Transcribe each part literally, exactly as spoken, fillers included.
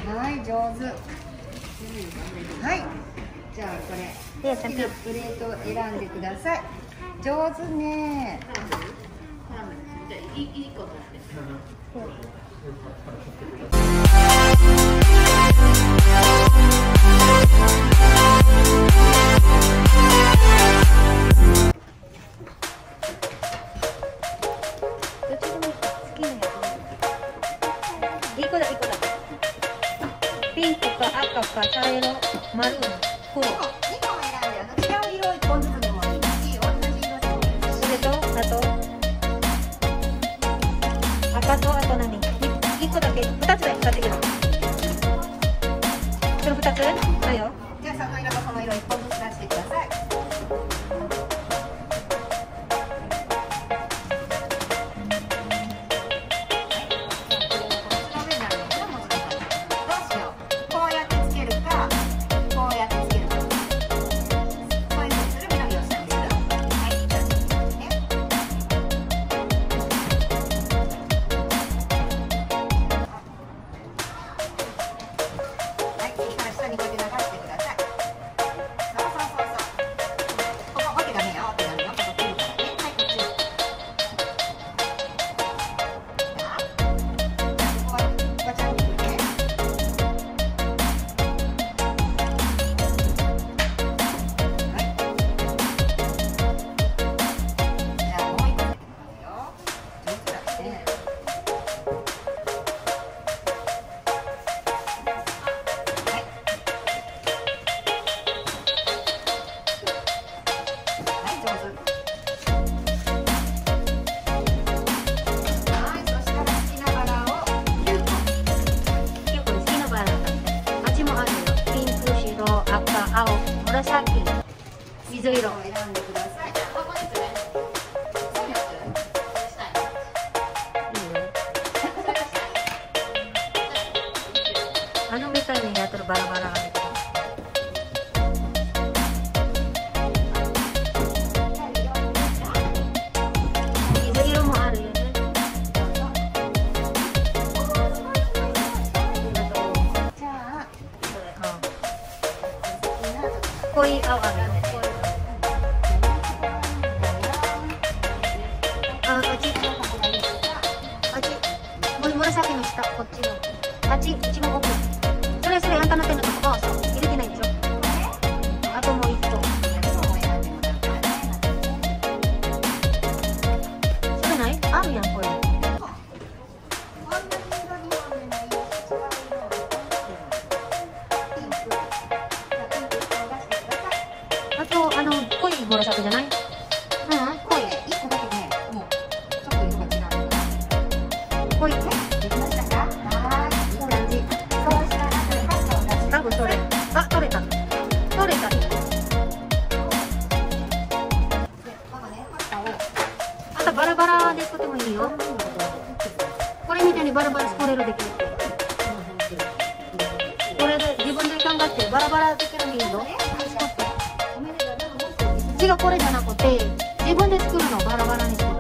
はい、上手。はい。じゃあこれ好きなプレートを選んでください。上手ね。じゃあいいことして。 ピンクか赤か茶色、マルーン、黒。 にこ選んで、違う色いっぽんずつでもいいし、同じ色でもいいし。 それと、あと赤とあと何？いっこだけ、ふたつで使ってくる。そのふたつ？だよ。 じゃあその色とその色いっぽんずつ出してください。 紫、水色を選んでください。ここですね。 あのみたいにやったらバラバラが出てくる。水色もあるよね。 じゃあ、 濃い青あるよね。あ、あっち。あっち。紫の下、こっちの。あっち、一番奥。それそれあんたの手のとこ、あ、そう、入れてないでしょ。あともう一個。それない？あるやん、これ。あと、あの、濃い紫じゃない？うん、濃い。 一個だけね、もうちょっと色が違うから。 濃い。 できましたか？はい、いい感じ。そうしたら、それパスタを出して。 多分それ。あ、取れた。取れた。 ママね、パスタを。 あとバラバラで作ってもいいよ。これみたいにバラバラスコレルできる。これで自分で考えてバラバラできるのいいよ。違う、これじゃなくて自分で作るのバラバラにして。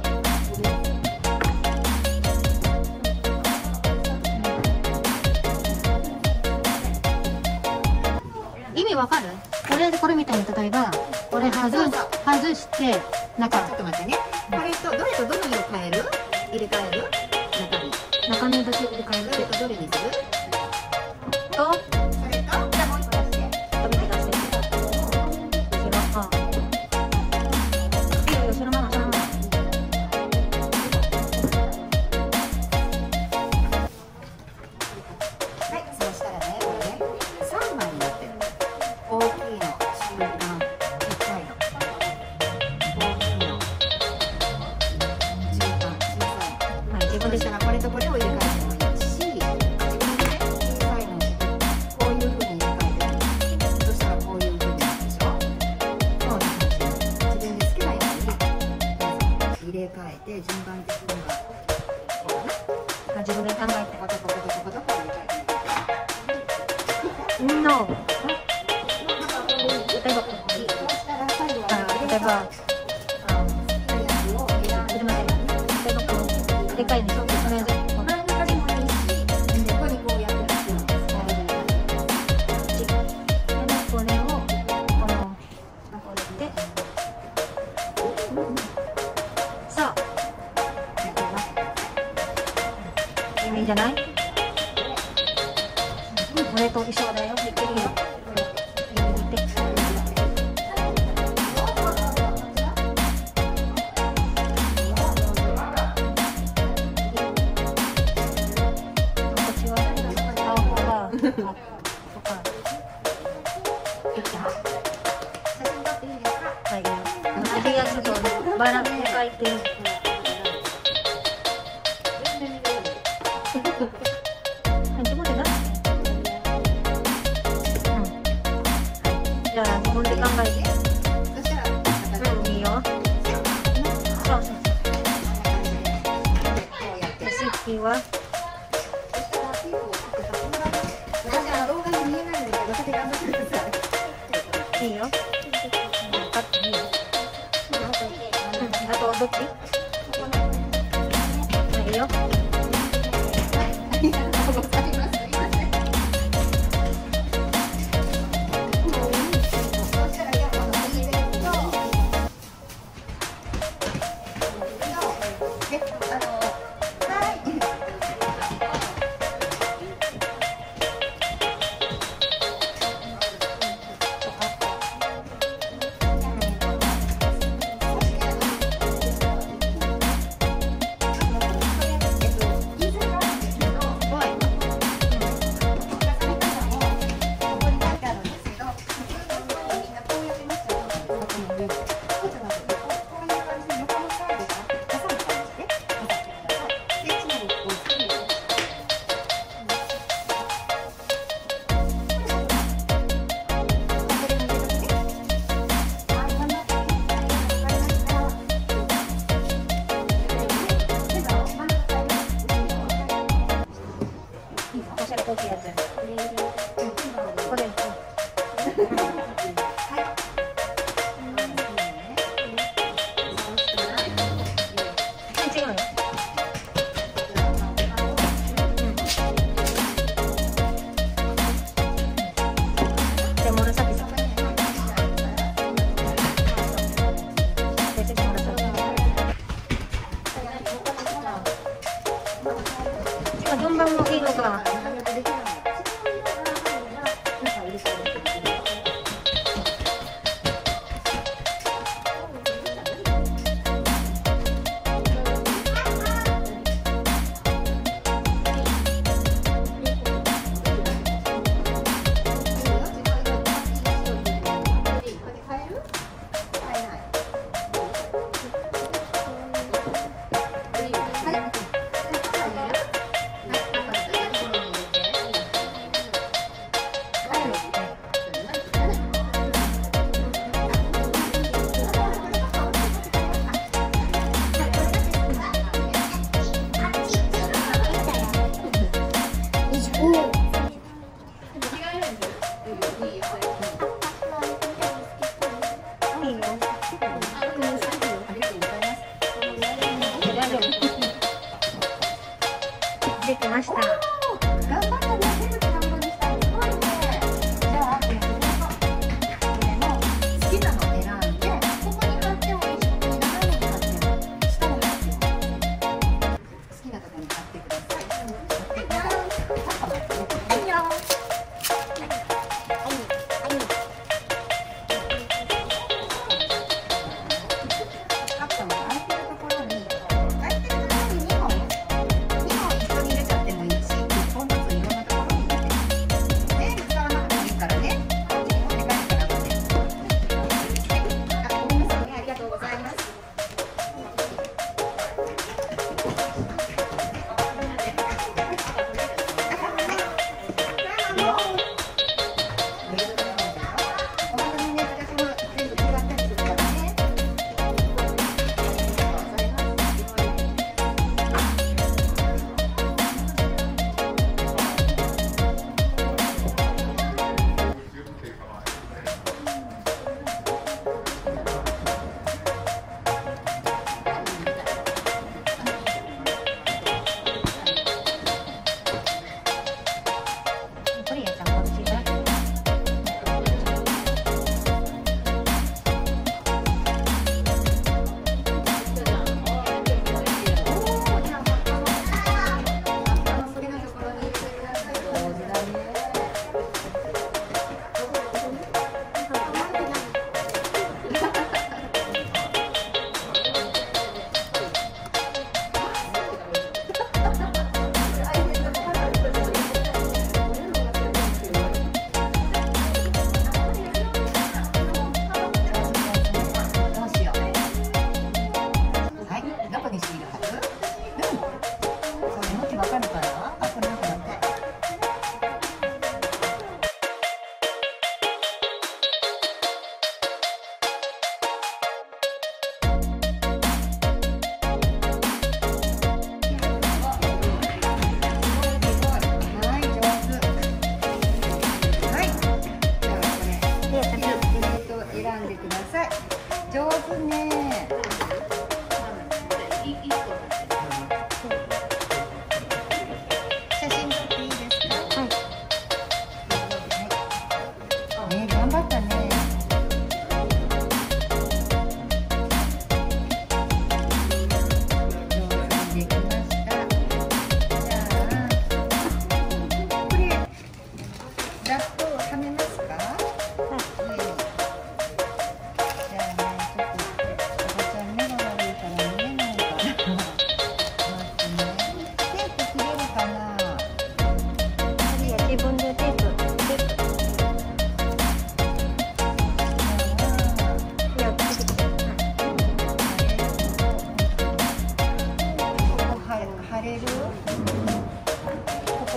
意味わかる？これでこれみたいに例えばこれ外す外して中。 ちょっと待ってね。これとどれとどの色変える？入れ替える？中身。 中身だけ入れ替える。 どれとどれにする？ と、 それと、じゃあもう一個出して。 食べて出して。後ろ、あ。いいよ、そのまま、そのまま。 はい、そうしたらね、これね、三枚になってる。大きいの、中間、ちっちゃいの。大きいの、中間、小さいの。 はい、自分でしたら。 これとこれを入れ替えてもいいし、自分でね、小さいのにしてこういう風に入れ替えてもいい。そしたらこういう風になるでしょ。こういう感じ。自分で好きなように入れ替えて、順番的にはこうね、 あ、自分で考えて。 こことこことこことこう入れ替えてみて。 No。例えば、 そうしたら最後はあ、例えば、あ、 好きなやつを選んで。 すみません。例えば、こう、でかいの、それで、こう。 真ん中でもいいし、ここにこうやって出すの。 いいんじゃない？俺と一緒だよ。できるよ。見て。バラ描いてる。じゃあ自分で考えて。うん、いいよ。そうそうそう。レシピは。いいよ。あとどっち？いいよ。ありがとうございます。順番もいいのか。できました。頑張ったね。全部単語にしたらすごいね。じゃあこれの好きなの選んで、ここに貼ってもいいし、ここに斜めに貼っても下に貼っても好きなところに貼ってください。はいよ。カットの空いてるところに空いてるところににほんにほん一緒に入れちゃってもいいし。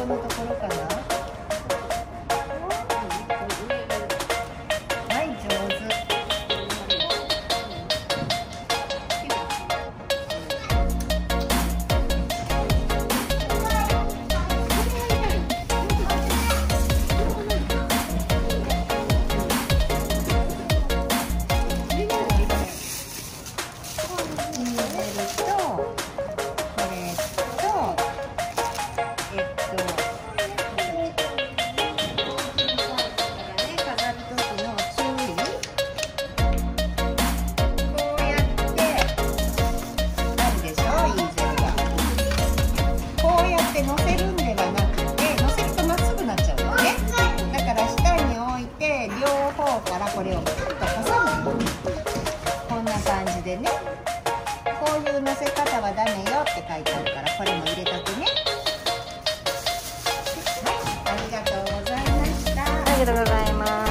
のところかな。はい、上手。乗せるんではなくて、乗せるとまっすぐなっちゃうのね。だから下に置いて両方からこれをピッと挟む。こんな感じでね。こういう乗せ方はダメよって書いてあるから、これも入れとくね。はい、ありがとうございました。 ありがとうございます。